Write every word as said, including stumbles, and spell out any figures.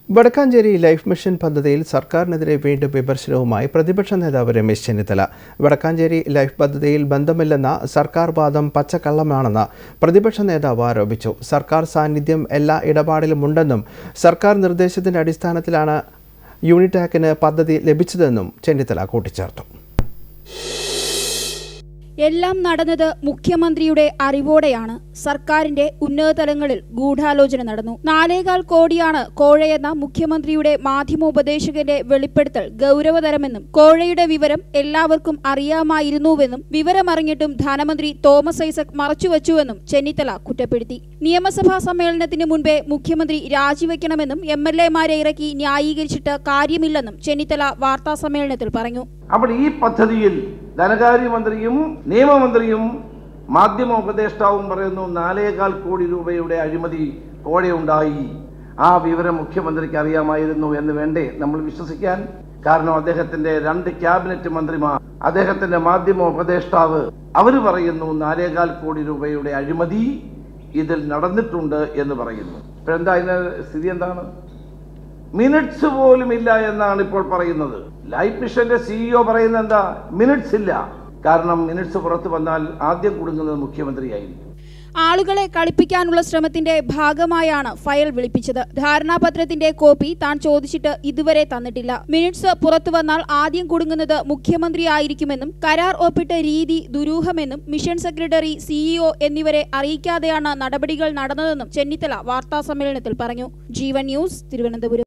Vadakkanchery life mission പദ്ധതിയിൽ സർക്കാരിനെതിരെ വീണ്ടും വിമർശനവുമായി പ്രതിപക്ഷ നേതാവ് രമേശ് ചെന്നിത്തല. വടക്കാഞ്ചേരി ലൈഫ് പദ്ധതിയിൽ ബന്ധമില്ലെന്ന സർക്കാർ വാദം പച്ചക്കള്ളമാണെന്ന് പ്രതിപക്ഷ നേതാവ് ആരോപിച്ചു. സർക്കാർ സാന്നിധ്യം എല്ലാ ഇടപാടിലുമുണ്ടെന്നും സർക്കാർ നിർദ്ദേശത്തിന്റെ അടിസ്ഥാനത്തിലാണ് യൂണിടാക്കിന് പദ്ധതി ലഭിച്ചതെന്നും ചെന്നിത്തല കൂട്ടിച്ചേർത്തു. എല്ലാം നടന്നത് മുഖ്യമന്ത്രിയുടെ അറിവോടെയാണ്. സർക്കാരിന്റെ ഉന്നതതലങ്ങളിൽ ഗൂഢാലോചന നടന്നു. നാലേകാൽ കോടിയാണ് കോഴയെന്ന മുഖ്യമന്ത്രിയുടെ മാധ്യമോപദേശകന്റെ വെളിപ്പെടുത്തൽ ഗൗരവതരമെന്നും കോഴയുടെ വിവരം എല്ലാവർക്കും അറിയാമായിരുന്നുവെന്നും വിവരമറിഞ്ഞിട്ടും ധനമന്ത്രി തോമസ് ഐസക് മറച്ചുവെച്ചുവെന്നും ചെന്നിത്തല കുറ്റപ്പെടുത്തി. നിയമസഭാ സമ്മേളനത്തിന് മുൻപേ മുഖ്യമന്ത്രി രാജിവെക്കണമെന്നും എം എൽ എമാരെ ഇറക്കി ന്യായീകരിച്ചിട്ട് കാര്യമില്ലെന്നും ചെന്നിത്തല വാർത്താസമ്മേളനത്തിൽ പറഞ്ഞു. അപ്പോൾ ഈ പദ്ധതിയിൽ ധനകാര്യമന്ത്രിയും നിയമമന്ത്രിയും മാധ്യമ ഉപദേഷ്ടാവും പറയുന്നു നാലേകാൽ കോടി രൂപയുടെ അഴിമതി കോഴയുണ്ടായി, ആ വിവരം മുഖ്യമന്ത്രിക്ക് അറിയാമായിരുന്നു എന്ന് വേണ്ടേ നമ്മൾ വിശ്വസിക്കാൻ? കാരണം അദ്ദേഹത്തിന്റെ രണ്ട് ക്യാബിനറ്റ് മന്ത്രിമാർ, അദ്ദേഹത്തിന്റെ മാധ്യമ ഉപദേഷ്ടാവ് അവർ പറയുന്നു നാലേകാൽ കോടി രൂപയുടെ അഴിമതി ഇതിൽ നടന്നിട്ടുണ്ട് എന്ന് പറയുന്നു. ഇപ്പോഴെന്താ അതിന്റെ സ്ഥിതി എന്താണ്? മിനിറ്റ്സ് പോലും ഇല്ല എന്നാണ് ഇപ്പോൾ പറയുന്നത്. ലൈഫ് മിഷന്റെ സിഇഒ പറയുന്നത് എന്താ? മിനിറ്റ്സ് ഇല്ല. കാരണം മിനിറ്റ്സ് പുറത്തു വന്നാൽ ആദ്യം കുടുങ്ങുന്നത് മുഖ്യമന്ത്രിയായിരിക്കും. ആളുകളെ കളിപ്പിക്കാനുള്ള ശ്രമത്തിന്റെ ഭാഗമായാണ് ഫയൽ വിളിപ്പിച്ചത്. ധാരണാപത്രത്തിന്റെ കോപ്പി താൻ ചോദിച്ചിട്ട് ഇതുവരെ തന്നിട്ടില്ല. മിനിറ്റ്സ് പുറത്തു വന്നാൽ ആദ്യം കുടുങ്ങുന്നത് മുഖ്യമന്ത്രിയായിരിക്കുമെന്നും കരാർ ഒപ്പിട്ട രീതി ദുരൂഹമെന്നും മിഷൻ സെക്രട്ടറി, സിഇഒ എന്നിവരെ അറിയിക്കാതെയാണ് നടപടികൾ നടന്നതെന്നും ചെന്നിത്തല വാർത്താസമ്മേളനത്തിൽ പറഞ്ഞു. ജീവൻ ന്യൂസ്, തിരുവനന്തപുരം.